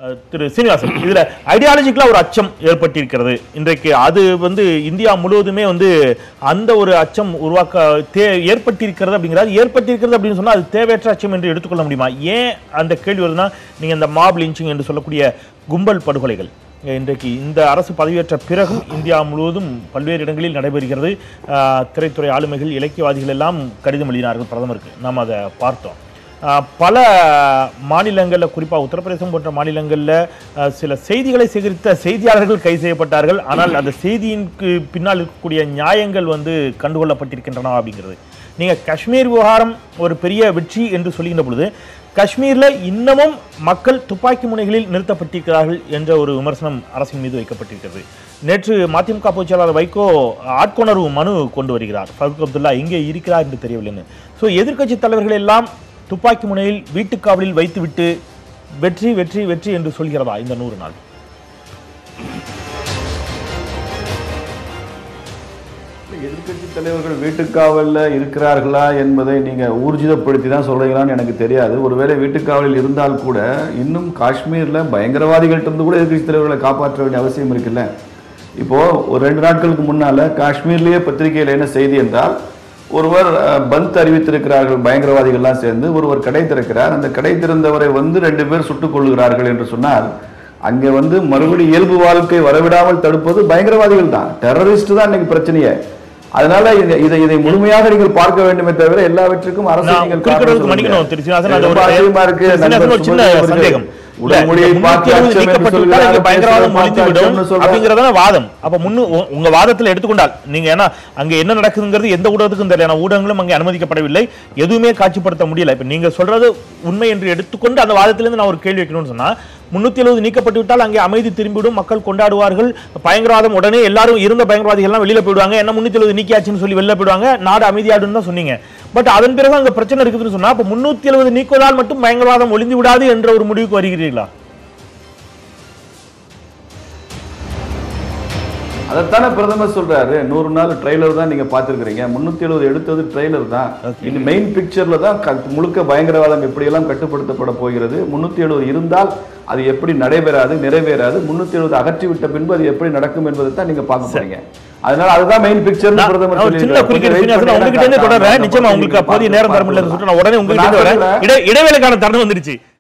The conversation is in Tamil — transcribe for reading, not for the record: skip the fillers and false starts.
திரு சீனிவாசன், இதுல ஐடியாலஜிக்கலா ஒரு அச்சம் ஏற்பட்டிருக்கிறது இன்றைக்கு. அது இந்தியா முழுவதுமே அந்த ஒரு அச்சம் ஏற்பட்டிருக்கிறது அப்படிங்கிறது. ஏற்பட்டிருக்கிறது அப்படின்னு சொன்னா அது தேவையற்ற அச்சம் என்று எடுத்துக்கொள்ள முடியுமா? ஏன் அந்த கேள்வி வருதுன்னா, நீங்க இந்த மாப் லிஞ்சிங் என்று சொல்லக்கூடிய கும்பல் படுகொலைகள் இன்றைக்கு இந்த அரசு பதவியேற்ற பிறகும் இந்தியா முழுவதும் பல்வேறு இடங்களில் நடைபெறுகிறது. திரைத்துறை ஆளுமைகள், இலக்கியவாதிகள் எல்லாம் கடிதம் எழுதினார்கள் பிரதமருக்கு. நாம் அதை பார்த்தோம். பல மாநிலங்களில், குறிப்பாக உத்தரப்பிரதேசம் போன்ற மாநிலங்களில் சில செய்திகளை சேகரித்த செய்தியாளர்கள் கைது செய்யப்பட்டார்கள். ஆனால் அந்த செய்தியின் பின்னால் இருக்கக்கூடிய நியாயங்கள் கண்டுகொள்ளப்பட்டிருக்கின்றன அப்படிங்கிறது. நீங்கள் காஷ்மீர் விவகாரம் ஒரு பெரிய வெற்றி என்று சொல்லுகின்ற பொழுது, காஷ்மீரில் இன்னமும் மக்கள் துப்பாக்கி முனைகளில் நிறுத்தப்பட்டிருக்கிறார்கள் என்ற ஒரு விமர்சனம் அரசின் மீது வைக்கப்பட்டிருக்கிறது. நேற்று மதிமுக பொதுச் செயலாளர் வைகோ ஆட்கொணர்வு மனு கொண்டு வருகிறார். ஃபருக் அப்துல்லா எங்கே இருக்கிறார் என்று தெரியவில்லைன்னு. ஸோ எதிர்க்கட்சி தலைவர்கள் எல்லாம் துப்பாக்கி முனையில் வீட்டுக்காவலில் வைத்துவிட்டு வெற்றி வெற்றி வெற்றி என்று சொல்கிறதா இந்த 100 நாள்? எதிர்க்கட்சி தலைவர்கள் வீட்டுக்காவலில் இருக்கிறார்களா என்பதை நீங்கள் ஊர்ஜிதப்படுத்தி தான் சொல்கிறீங்களான்னு எனக்கு தெரியாது. ஒருவேளை வீட்டுக்காவலில் இருந்தால் கூட இன்னும் காஷ்மீரில் பயங்கரவாதிகள்கிட்ட கூட எதிர்க்கட்சி தலைவர்களை காப்பாற்ற வேண்டிய அவசியம் இருக்குல்ல. இப்போது ஒரு 2 நாட்களுக்கு முன்னால் காஷ்மீர்லேயே பத்திரிகையில் என்ன செய்தி என்றால், ஒருவர் பந்த் அறிவித்திருக்கிறார்கள் பயங்கரவாதிகள்லாம் சேர்ந்து. ஒருவர் கடை திறக்கிறார். அந்த கடை திறந்தவரை 2 பேர் சுட்டுக் கொள்ளுகிறார்கள் என்று சொன்னால், அங்கே மறுபடி இயல்பு வாழ்க்கை வரவிடாமல் தடுப்பது பயங்கரவாதிகள் தான், டெரரிஸ்ட் தான் இன்னைக்கு பிரச்சனையே. அதனால இதை முழுமையாக நீங்கள் பார்க்க வேண்டுமே தவிர எல்லாவற்றுக்கும் அரசு நீங்கள் வாதம். அப்ப உங்க வாதத்தில் எடுத்துக்கொண்டால் நீங்க அங்க என்ன நடக்குதுங்கிறது எந்த ஊடகத்துக்கும் தெரியல. ஊடகங்களும் அங்கே அனுமதிக்கப்படவில்லை, எதுவுமே காட்சிப்படுத்த முடியல. இப்ப நீங்க சொல்றது உண்மை என்று எடுத்துக்கொண்டு அந்த வாதத்திலிருந்து நான் ஒரு கேள்வி வைக்கணும்னு சொன்னா, 370 நீக்கப்பட்டு விட்டால் அங்கே அமைதி திரும்பிவிடும், மக்கள் கொண்டாடுவார்கள், பயங்கரவாதம் உடனே எல்லாரும் இருந்த பயங்கரவாதிகள் எல்லாம் வெளியில போயிடுவாங்க, என்ன 370 நீக்கியாச்சுன்னு சொல்லி வெளில போயிடுவாங்க, நாடு அமைதியாடுன்னு தான் சொன்னீங்க. பட் அதன் பிறகு அங்க பிரச்சனை இருக்குதுன்னு சொன்னா, அப்ப 370 நீக்குவதால் மட்டும் பயங்கரவாதம் ஒளிந்து விடாது என்ற ஒரு முடிவுக்கு வருகிறீர்களா? அதைத்தானே பிரதமர் சொல்றாரு. 100 நாள் ட்ரெய்லர் தான் நீங்க பார்த்துருக்கீங்க. 370 எடுத்தது ட்ரெய்லர் தான். இந்த மெயின் பிக்சர்ல தான் முழுக்க பயங்கரவாதம் எப்படியெல்லாம் கட்டுப்படுத்தப்பட போகிறது, 370 இருந்தால் அது எப்படி நடைபெறாது, நிறைவேறாது, 370 அகற்றிவிட்ட பின்பு அது எப்படி நடக்கும் என்பதை தான் நீங்க பார்க்க போறீங்க. அதனால அதுதான் மெயின் பிக்சர். பிரதமர் சின்ன குறுக்கீடு தொடர நிச்சயமா உங்களுக்கு போதிய நேரம் தர முடியல. உடனே உங்களுக்கு இடைவேளைக்கான தருணம் வந்துருச்சு.